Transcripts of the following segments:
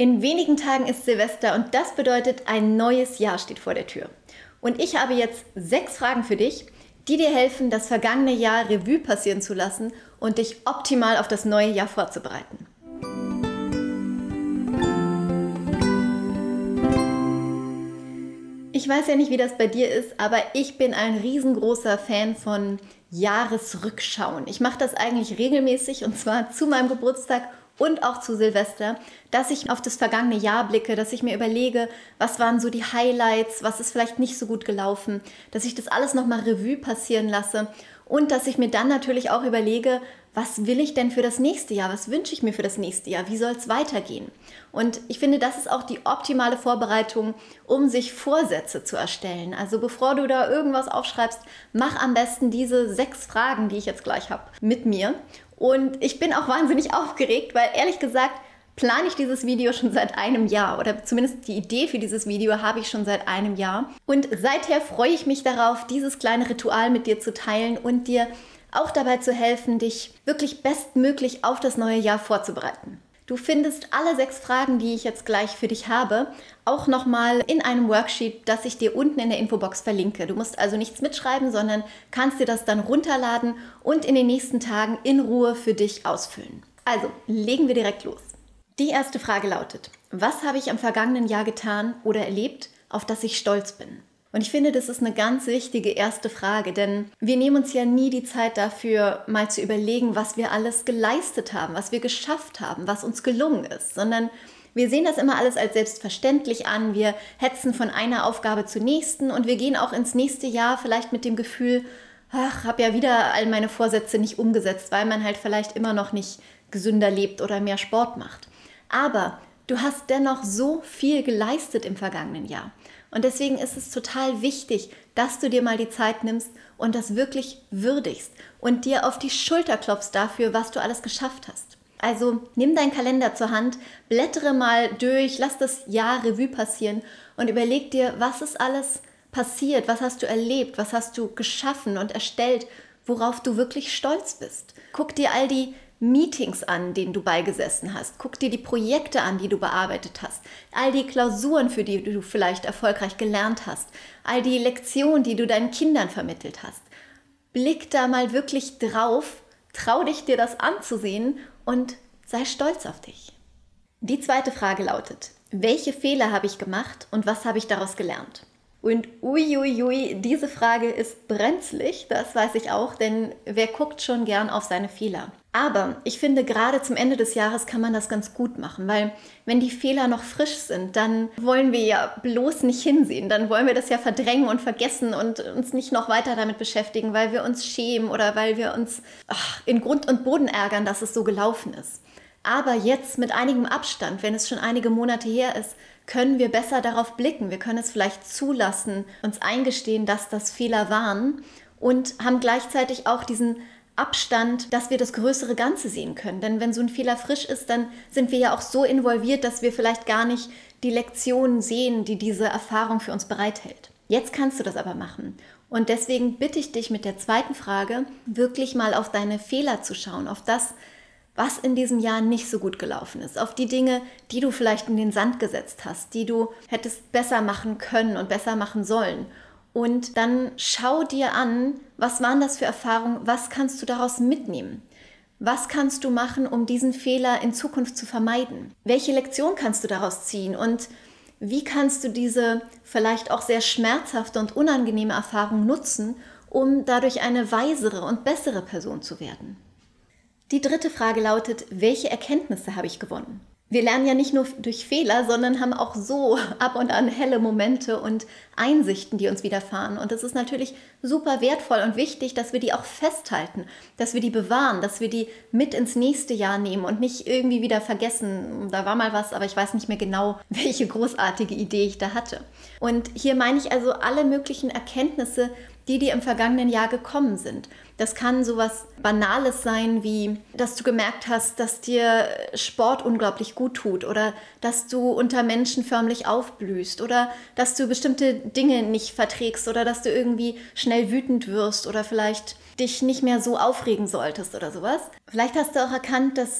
In wenigen Tagen ist Silvester und das bedeutet, ein neues Jahr steht vor der Tür. Und ich habe jetzt 6 Fragen für dich, die dir helfen, das vergangene Jahr Revue passieren zu lassen und dich optimal auf das neue Jahr vorzubereiten. Ich weiß ja nicht, wie das bei dir ist, aber ich bin ein riesengroßer Fan von Jahresrückschauen. Ich mache das eigentlich regelmäßig und zwar zu meinem Geburtstag und auch zu Silvester, dass ich auf das vergangene Jahr blicke, dass ich mir überlege, was waren so die Highlights, was ist vielleicht nicht so gut gelaufen, dass ich das alles nochmal Revue passieren lasse und dass ich mir dann natürlich auch überlege, was will ich denn für das nächste Jahr, was wünsche ich mir für das nächste Jahr, wie soll es weitergehen? Und ich finde, das ist auch die optimale Vorbereitung, um sich Vorsätze zu erstellen. Also bevor du da irgendwas aufschreibst, mach am besten diese 6 Fragen, die ich jetzt gleich habe, mit mir. Und ich bin auch wahnsinnig aufgeregt, weil ehrlich gesagt plane ich dieses Video schon seit einem Jahr oder zumindest die Idee für dieses Video habe ich schon seit einem Jahr. Und seither freue ich mich darauf, dieses kleine Ritual mit dir zu teilen und dir auch dabei zu helfen, dich wirklich bestmöglich auf das neue Jahr vorzubereiten. Du findest alle 6 Fragen, die ich jetzt gleich für dich habe, auch nochmal in einem Worksheet, das ich dir unten in der Infobox verlinke. Du musst also nichts mitschreiben, sondern kannst dir das dann runterladen und in den nächsten Tagen in Ruhe für dich ausfüllen. Also, legen wir direkt los. Die erste Frage lautet: Was habe ich am vergangenen Jahr getan oder erlebt, auf das ich stolz bin? Und ich finde, das ist eine ganz wichtige erste Frage, denn wir nehmen uns ja nie die Zeit dafür, mal zu überlegen, was wir alles geleistet haben, was wir geschafft haben, was uns gelungen ist, sondern wir sehen das immer alles als selbstverständlich an, wir hetzen von einer Aufgabe zur nächsten und wir gehen auch ins nächste Jahr vielleicht mit dem Gefühl, ach, habe ja wieder all meine Vorsätze nicht umgesetzt, weil man halt vielleicht immer noch nicht gesünder lebt oder mehr Sport macht. Aber du hast dennoch so viel geleistet im vergangenen Jahr. Und deswegen ist es total wichtig, dass du dir mal die Zeit nimmst und das wirklich würdigst und dir auf die Schulter klopfst dafür, was du alles geschafft hast. Also nimm deinen Kalender zur Hand, blättere mal durch, lass das Jahr Revue passieren und überleg dir, was ist alles passiert, was hast du erlebt, was hast du geschaffen und erstellt, worauf du wirklich stolz bist. Guck dir all die Meetings an, denen du beigesessen hast. Guck dir die Projekte an, die du bearbeitet hast. All die Klausuren, für die du vielleicht erfolgreich gelernt hast. All die Lektionen, die du deinen Kindern vermittelt hast. Blick da mal wirklich drauf, trau dich, dir das anzusehen und sei stolz auf dich. Die zweite Frage lautet: Welche Fehler habe ich gemacht und was habe ich daraus gelernt? Und uiuiui, diese Frage ist brenzlig, das weiß ich auch, denn wer guckt schon gern auf seine Fehler? Aber ich finde, gerade zum Ende des Jahres kann man das ganz gut machen, weil wenn die Fehler noch frisch sind, dann wollen wir ja bloß nicht hinsehen, dann wollen wir das ja verdrängen und vergessen und uns nicht noch weiter damit beschäftigen, weil wir uns schämen oder weil wir uns in Grund und Boden ärgern, dass es so gelaufen ist. Aber jetzt mit einigem Abstand, wenn es schon einige Monate her ist, können wir besser darauf blicken. Wir können es vielleicht zulassen, uns eingestehen, dass das Fehler waren und haben gleichzeitig auch diesen Abstand, dass wir das größere Ganze sehen können. Denn wenn so ein Fehler frisch ist, dann sind wir ja auch so involviert, dass wir vielleicht gar nicht die Lektionen sehen, die diese Erfahrung für uns bereithält. Jetzt kannst du das aber machen. Und deswegen bitte ich dich mit der zweiten Frage, wirklich mal auf deine Fehler zu schauen, auf das, was in diesem Jahr nicht so gut gelaufen ist, auf die Dinge, die du vielleicht in den Sand gesetzt hast, die du hättest besser machen können und besser machen sollen. Und dann schau dir an, was waren das für Erfahrungen, was kannst du daraus mitnehmen? Was kannst du machen, um diesen Fehler in Zukunft zu vermeiden? Welche Lektion kannst du daraus ziehen und wie kannst du diese vielleicht auch sehr schmerzhafte und unangenehme Erfahrung nutzen, um dadurch eine weisere und bessere Person zu werden? Die dritte Frage lautet: Welche Erkenntnisse habe ich gewonnen? Wir lernen ja nicht nur durch Fehler, sondern haben auch so ab und an helle Momente und Einsichten, die uns widerfahren. Und es ist natürlich super wertvoll und wichtig, dass wir die auch festhalten, dass wir die bewahren, dass wir die mit ins nächste Jahr nehmen und nicht irgendwie wieder vergessen, da war mal was, aber ich weiß nicht mehr genau, welche großartige Idee ich da hatte. Und hier meine ich also alle möglichen Erkenntnisse, die dir im vergangenen Jahr gekommen sind. Das kann sowas Banales sein, wie dass du gemerkt hast, dass dir Sport unglaublich gut tut oder dass du unter Menschen förmlich aufblühst oder dass du bestimmte Dinge nicht verträgst oder dass du irgendwie schnell wütend wirst oder vielleicht dich nicht mehr so aufregen solltest oder sowas. Vielleicht hast du auch erkannt, dass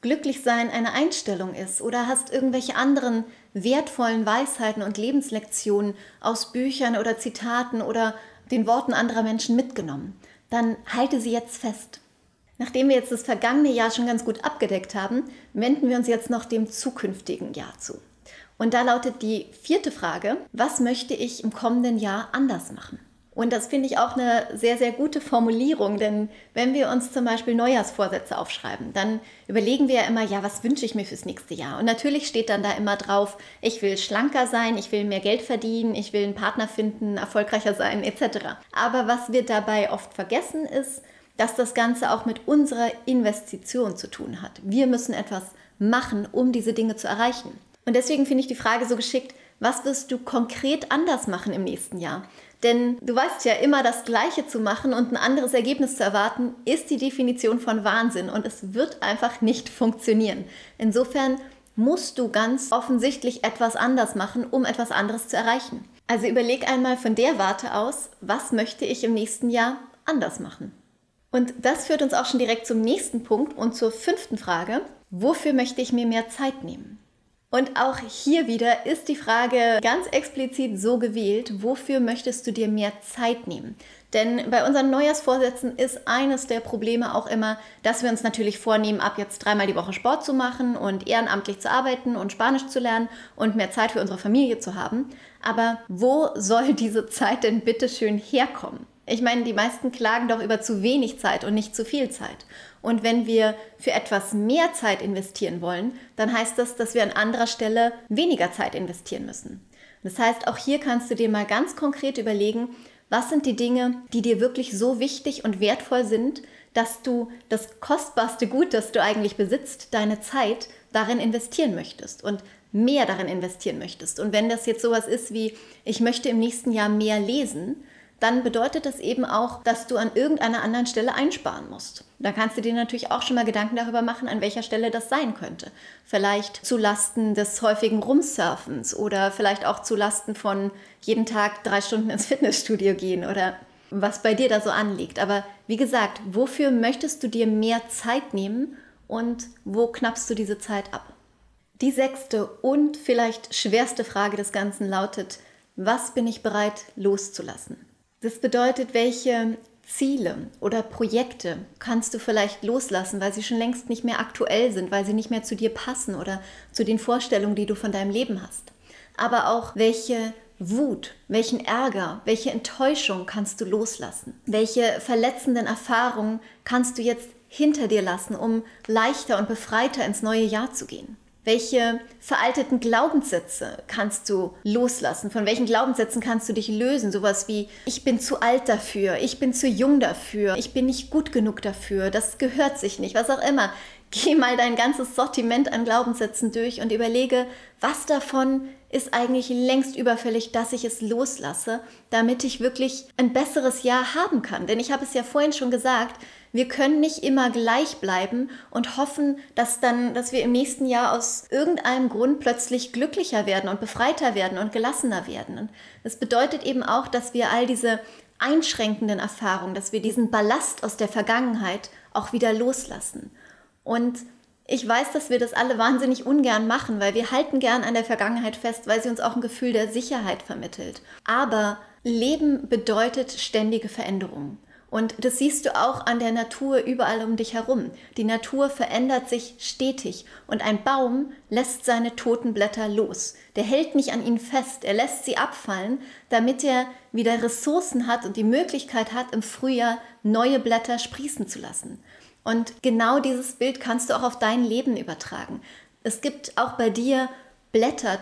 glücklich sein eine Einstellung ist oder hast irgendwelche anderen wertvollen Weisheiten und Lebenslektionen aus Büchern oder Zitaten oder den Worten anderer Menschen mitgenommen, dann halte sie jetzt fest. Nachdem wir jetzt das vergangene Jahr schon ganz gut abgedeckt haben, wenden wir uns jetzt noch dem zukünftigen Jahr zu. Und da lautet die 4. Frage: Was möchte ich im kommenden Jahr anders machen? Und das finde ich auch eine sehr, sehr gute Formulierung, denn wenn wir uns zum Beispiel Neujahrsvorsätze aufschreiben, dann überlegen wir ja immer, ja, was wünsche ich mir fürs nächste Jahr? Und natürlich steht dann da immer drauf, ich will schlanker sein, ich will mehr Geld verdienen, ich will einen Partner finden, erfolgreicher sein, etc. Aber was wir dabei oft vergessen ist, dass das Ganze auch mit unserer Investition zu tun hat. Wir müssen etwas machen, um diese Dinge zu erreichen. Und deswegen finde ich die Frage so geschickt: Was wirst du konkret anders machen im nächsten Jahr? Denn du weißt ja, immer das Gleiche zu machen und ein anderes Ergebnis zu erwarten, ist die Definition von Wahnsinn und es wird einfach nicht funktionieren. Insofern musst du ganz offensichtlich etwas anders machen, um etwas anderes zu erreichen. Also überleg einmal von der Warte aus, was möchte ich im nächsten Jahr anders machen? Und das führt uns auch schon direkt zum nächsten Punkt und zur 5. Frage: Wofür möchte ich mir mehr Zeit nehmen? Und auch hier wieder ist die Frage ganz explizit so gewählt: Wofür möchtest du dir mehr Zeit nehmen? Denn bei unseren Neujahrsvorsätzen ist eines der Probleme auch immer, dass wir uns natürlich vornehmen, ab jetzt 3-mal die Woche Sport zu machen und ehrenamtlich zu arbeiten und Spanisch zu lernen und mehr Zeit für unsere Familie zu haben. Aber wo soll diese Zeit denn bitte schön herkommen? Ich meine, die meisten klagen doch über zu wenig Zeit und nicht zu viel Zeit. Und wenn wir für etwas mehr Zeit investieren wollen, dann heißt das, dass wir an anderer Stelle weniger Zeit investieren müssen. Das heißt, auch hier kannst du dir mal ganz konkret überlegen, was sind die Dinge, die dir wirklich so wichtig und wertvoll sind, dass du das kostbarste Gut, das du eigentlich besitzt, deine Zeit, darin investieren möchtest und mehr darin investieren möchtest. Und wenn das jetzt sowas ist wie, ich möchte im nächsten Jahr mehr lesen, dann bedeutet das eben auch, dass du an irgendeiner anderen Stelle einsparen musst. Da kannst du dir natürlich auch schon mal Gedanken darüber machen, an welcher Stelle das sein könnte. Vielleicht zu Lasten des häufigen Rumsurfens oder vielleicht auch zu Lasten von jeden Tag 3 Stunden ins Fitnessstudio gehen oder was bei dir da so anliegt. Aber wie gesagt, wofür möchtest du dir mehr Zeit nehmen und wo knappst du diese Zeit ab? Die 6. und vielleicht schwerste Frage des Ganzen lautet: Was bin ich bereit loszulassen? Das bedeutet, welche Ziele oder Projekte kannst du vielleicht loslassen, weil sie schon längst nicht mehr aktuell sind, weil sie nicht mehr zu dir passen oder zu den Vorstellungen, die du von deinem Leben hast. Aber auch welche Wut, welchen Ärger, welche Enttäuschung kannst du loslassen? Welche verletzenden Erfahrungen kannst du jetzt hinter dir lassen, um leichter und befreiter ins neue Jahr zu gehen? Welche veralteten Glaubenssätze kannst du loslassen? Von welchen Glaubenssätzen kannst du dich lösen? Sowas wie, ich bin zu alt dafür, ich bin zu jung dafür, ich bin nicht gut genug dafür, das gehört sich nicht, was auch immer. Geh mal dein ganzes Sortiment an Glaubenssätzen durch und überlege, was davon ist eigentlich längst überfällig, dass ich es loslasse, damit ich wirklich ein besseres Jahr haben kann. Denn ich habe es ja vorhin schon gesagt, wir können nicht immer gleich bleiben und hoffen, dass wir im nächsten Jahr aus irgendeinem Grund plötzlich glücklicher werden und befreiter werden und gelassener werden. Und das bedeutet eben auch, dass wir all diese einschränkenden Erfahrungen, dass wir diesen Ballast aus der Vergangenheit auch wieder loslassen. Und ich weiß, dass wir das alle wahnsinnig ungern machen, weil wir halten gern an der Vergangenheit fest, weil sie uns auch ein Gefühl der Sicherheit vermittelt. Aber Leben bedeutet ständige Veränderungen. Und das siehst du auch an der Natur überall um dich herum. Die Natur verändert sich stetig und ein Baum lässt seine toten Blätter los. Der hält nicht an ihnen fest, er lässt sie abfallen, damit er wieder Ressourcen hat und die Möglichkeit hat, im Frühjahr neue Blätter sprießen zu lassen. Und genau dieses Bild kannst du auch auf dein Leben übertragen. Es gibt auch bei dir Blätter,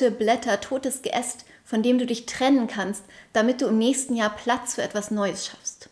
totes Geäst, von dem du dich trennen kannst, damit du im nächsten Jahr Platz für etwas Neues schaffst.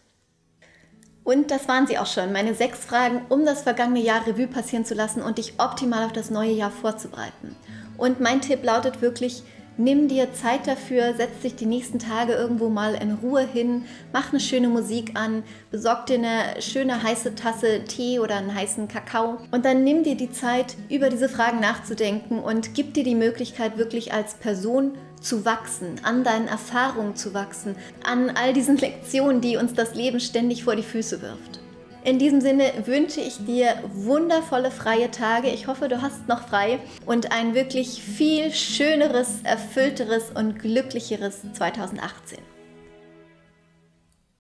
Und das waren sie auch schon, meine 6 Fragen, um das vergangene Jahr Revue passieren zu lassen und dich optimal auf das neue Jahr vorzubereiten. Und mein Tipp lautet wirklich, nimm dir Zeit dafür, setz dich die nächsten Tage irgendwo mal in Ruhe hin, mach eine schöne Musik an, besorg dir eine schöne heiße Tasse Tee oder einen heißen Kakao und dann nimm dir die Zeit, über diese Fragen nachzudenken und gib dir die Möglichkeit, wirklich als Person zu wachsen, an deinen Erfahrungen zu wachsen, an all diesen Lektionen, die uns das Leben ständig vor die Füße wirft. In diesem Sinne wünsche ich dir wundervolle freie Tage. Ich hoffe, du hast noch frei und ein wirklich viel schöneres, erfüllteres und glücklicheres 2018.